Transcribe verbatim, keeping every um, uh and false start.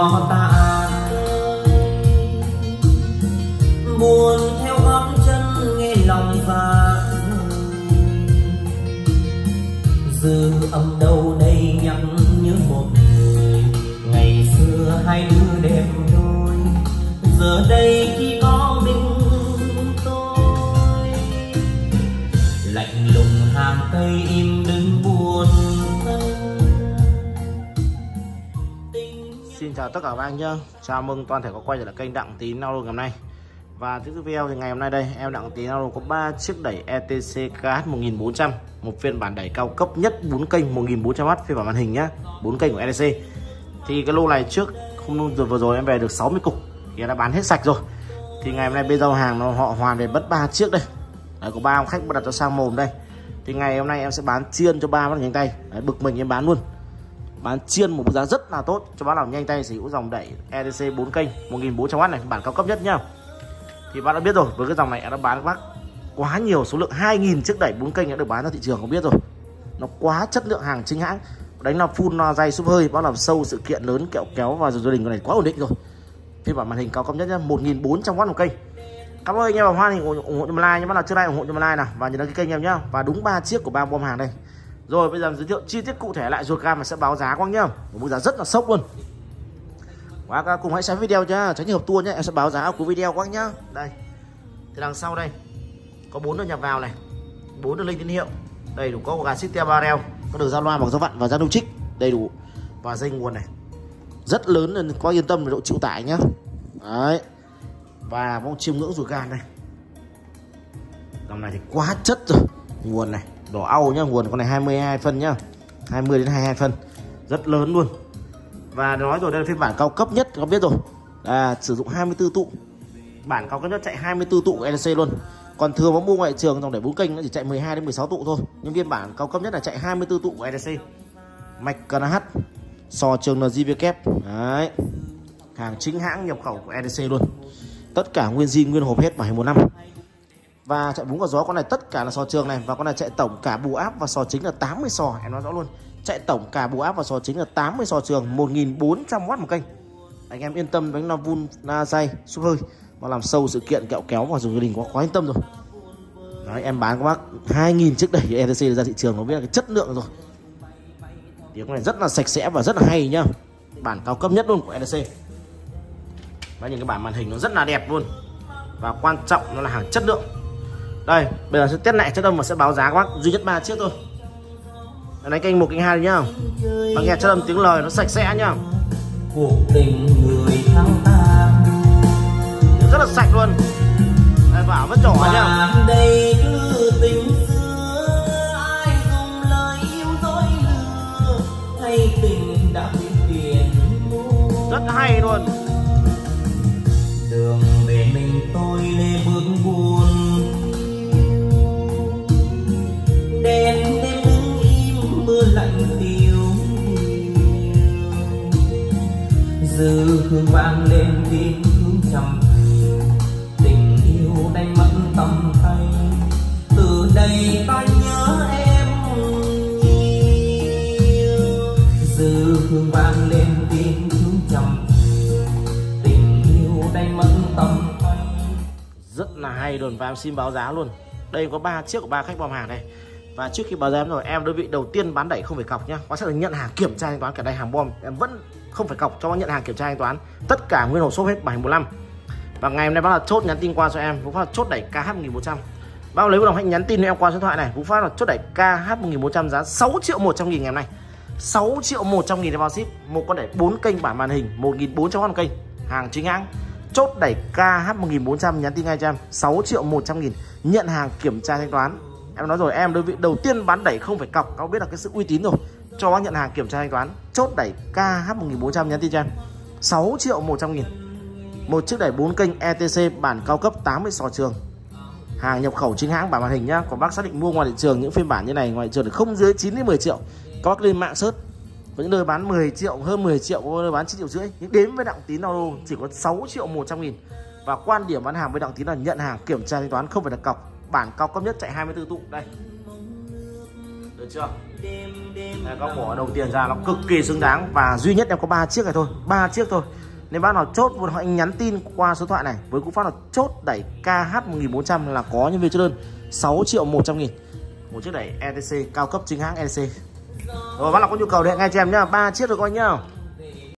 gió tạ buồn theo gót chân nghe lòng và dư âm đâu đây nhắc nhớ một người ngày xưa hai đứa đẹp đôi, giờ đây chỉ có mình tôi lạnh lùng hàng cây im đứng buồn thân. Xin chào tất cả các anh nhá, chào mừng toàn thể có quay trở lại kênh Đặng Tín Auto ngày hôm nay. Và tiếp video thì ngày hôm nay đây em Đặng Tín Auto có ba chiếc đẩy e tê xê ca hát một nghìn bốn trăm, một phiên bản đẩy cao cấp nhất bốn kênh một nghìn bốn trăm oát phiên bản màn hình nhá, bốn kênh của e tê xê. Thì cái lô này trước không vừa rồi em về được sáu mươi cục thì đã bán hết sạch rồi. Thì ngày hôm nay bên giao hàng nó họ hoàn về mất ba chiếc đây. Đấy, có ba ông khách đặt cho sang mồm đây. Thì ngày hôm nay em sẽ bán chiên cho ba bác nhanh tay. Đấy, bực mình em bán luôn. Bán chiên một giá rất là tốt cho bác nào nhanh tay sở hữu dòng đẩy e tê xê bốn kênh một nghìn bốn trăm oát này, bản cao cấp nhất nhá. Thì bác đã biết rồi, với cái dòng này em đã bán bác quá nhiều số lượng hai nghìn chiếc đẩy bốn kênh đã được bán ra thị trường, không biết rồi. Nó quá chất lượng hàng chính hãng. Đánh là full dây súp hơi, bác làm sâu sự kiện lớn kẹo kéo và gia đình con này quá ổn định rồi. Phiên bản màn hình cao cấp nhất nhá, một nghìn bốn trăm oát một kênh. Cảm ơn anh em vào hoa thì ủng hộ cho like nhé, bác nào chưa like ủng hộ cho like nào và nhớ đăng ký kênh em nhá. Và đúng ba chiếc của ba bom hàng đây. Rồi bây giờ giới thiệu chi tiết cụ thể lại rồi cam mà sẽ báo giá quang nhá. Một giá rất là sốc luôn. Các cùng hãy xem video nhá, tránh hợp tua nhé, em sẽ báo giá của video quang nhá. Đây. Thì đằng sau đây có bốn đường nhập vào này, bốn đường linh tín hiệu. Đầy đủ có gà Sitia Barrel, có đường giao loa bằng dao vặn và dao nung trích, đầy đủ và dây nguồn này. Rất lớn nên có yên tâm về độ chịu tải nhá. Đấy. Và bóng chiêm ngưỡng rùi gan đây. Dòng này thì quá chất rồi. Nguồn này, đỏ au nhá, nguồn con này hai mươi hai phân nhá. hai mươi đến hai mươi hai phân. Rất lớn luôn. Và nói rồi đây là phiên bản cao cấp nhất, các biết rồi. À, sử dụng hai mươi tư tụ. Bản cao cấp nhất chạy hai mươi tư tụ của e tê xê luôn. Còn thường có mua ngoại trường dòng đẩy bốn kênh nó chỉ chạy mười hai đến mười sáu tụ thôi. Nhưng phiên bản cao cấp nhất là chạy hai mươi tư tụ của e tê xê. Mạch ca en hát, sò trường en giê vê kép. Đấy. Hàng chính hãng nhập khẩu của e tê xê luôn. Tất cả nguyên zin nguyên hộp hết bảo hành một năm. Và chạy búng vào gió con này tất cả là sò trường này, và con này chạy tổng cả bù áp và sò chính là tám mươi sò, em nói rõ luôn. Chạy tổng cả bù áp và sò chính là tám mươi sò trường, một nghìn bốn trăm oát một kênh. Anh em yên tâm đánh làm vun na dây súp hơi mà làm sâu sự kiện kẹo kéo và dùng gia đình quá quá yên tâm rồi. Đấy, em bán các bác hai nghìn chiếc đẩy e tê xê ra thị trường, nó biết là cái chất lượng rồi. Tiếng này rất là sạch sẽ và rất là hay nhá. Bản cao cấp nhất luôn của e tê xê. Và những cái bản màn hình nó rất là đẹp luôn. Và quan trọng nó là hàng chất lượng. Đây, bây giờ sẽ test lại chất âm và sẽ báo giá các bác duy nhất ba chiếc thôi. Đánh kênh một kênh hai nhá. Và nghe chất âm tiếng lời nó sạch sẽ nhá. Cuộc tình người thao ta rất là sạch luôn. Đây, bảo vẫn trỏ nhá. Đây cứ tình xưa ai dùng lời yêu dối lừa hay tình đã bị tiền rất hay luôn. Đường về mình tôi lê bước buồn, đèn đêm đứng im mưa lạnh tiêu, dư hương vang lên tiếng hướng trầm, tình yêu đánh mất tầm tay, từ đây ta nhớ em nhiều. Dư hương vang lên tiếng hướng trầm, tình yêu đánh mất tầm tay. Rất là hay luôn và em xin báo giá luôn. Đây có ba chiếc của ba khách bom hàng đây. Và trước khi báo giá em rồi, em đơn vị đầu tiên bán đẩy không phải cọc nhá. Có sẽ là nhận hàng kiểm tra thanh toán, cả đây hàng bom em vẫn không phải cọc cho nhận hàng kiểm tra thanh toán. Tất cả nguyên hộp shop hết bảo hành một năm. Và ngày hôm nay bác là chốt nhắn tin qua cho em, Vũ Phát là chốt đẩy ca hát một nghìn bốn trăm. Bác lấy đồng hãy nhắn tin cho em qua số điện thoại này, Vũ Phát là chốt đẩy ca hát một nghìn bốn trăm giá sáu triệu một trăm nghìn ngày hôm nay. sáu triệu một trăm nghìn để bao ship, một con đẩy bốn kênh bản màn hình một nghìn bốn trăm oát một kênh, hàng chính hãng. Chốt đẩy ca hát một nghìn bốn trăm nhắn tin ngay cho em, sáu triệu một trăm nghìn nhận hàng kiểm tra thanh toán. Em nói rồi, em đơn vị đầu tiên bán đẩy không phải cọc, các biết là cái sự uy tín rồi. Cho bác nhận hàng kiểm tra thanh toán. Chốt đẩy ca hát một nghìn bốn trăm nhắn tin cho em, sáu triệu một trăm nghìn. Một chiếc đẩy bốn kênh e tê xê bản cao cấp tám mươi sò trường. Hàng nhập khẩu chính hãng bản màn hình nhá. Còn bác xác định mua ngoài thị trường những phiên bản như này ngoài thị trường thì không dưới chín đến mười triệu. Các bác lên mạng search. Có những nơi bán mười triệu, hơn mười triệu, có nơi bán chín triệu rưỡi. Nhưng đến với Đặng Tín Auto chỉ có sáu triệu một trăm nghìn. Và quan điểm bán hàng với Đặng Tín là nhận hàng kiểm tra thanh toán, không phải là cọc. Bản cao cấp nhất chạy hai mươi tư tụ đây. được chưa? Đây, các bỏ đồng tiền ra nó cực kỳ xứng đáng và duy nhất em có ba chiếc này thôi, ba chiếc thôi. Nên bác nào chốt một anh nhắn tin qua số điện thoại này với cú pháp là chốt đẩy K H một nghìn bốn trăm là có nhân viên chốt đơn sáu triệu một trăm nghìn. Một chiếc đẩy e tê xê cao cấp chính hãng e tê xê. Rồi bác nào có nhu cầu thì hãy ngay cho em nhá, ba chiếc rồi coi nhá.